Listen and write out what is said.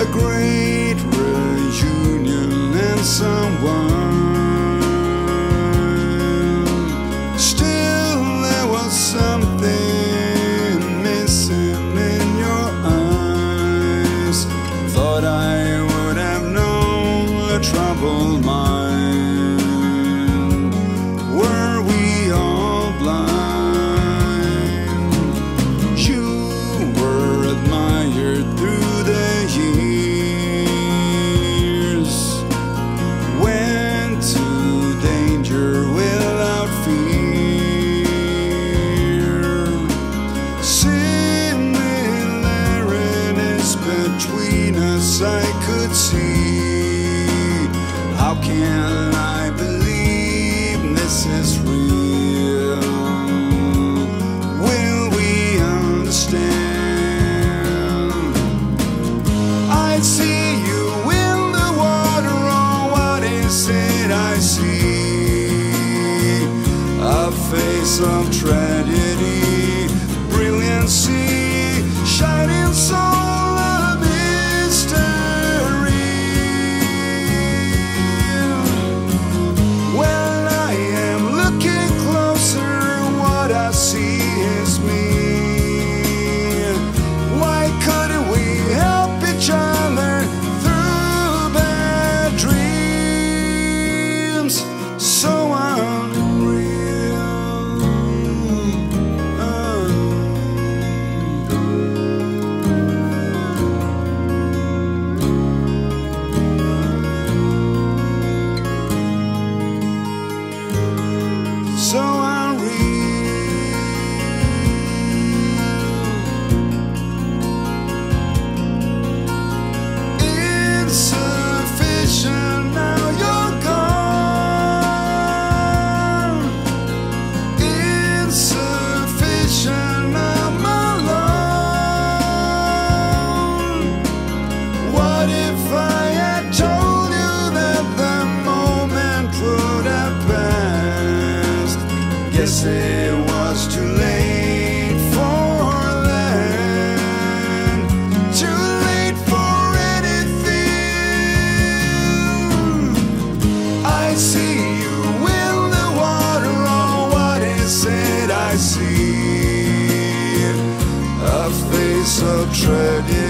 great reunion and someone. Still there was something missing in your eyes. Thought I would have known a troubled mind. Were we all blind? You were admired through the years. Went to danger without fear. Similarities between us I could see. How can I believe this is real? Will we understand? I see you in the water, oh, what is it I see? A face of tragedy, brilliancy, shining soul of mystery. When I am looking closer, what I see is me. Why couldn't we help each other through bad dreams? So unreal. So insufficient, now you're gone. Insufficient, I'm alone. What if I had told you that the moment would have passed? Guess it was too late for that. Too late for anything. I see you in the water, oh, what is it I see? A face of tragedy.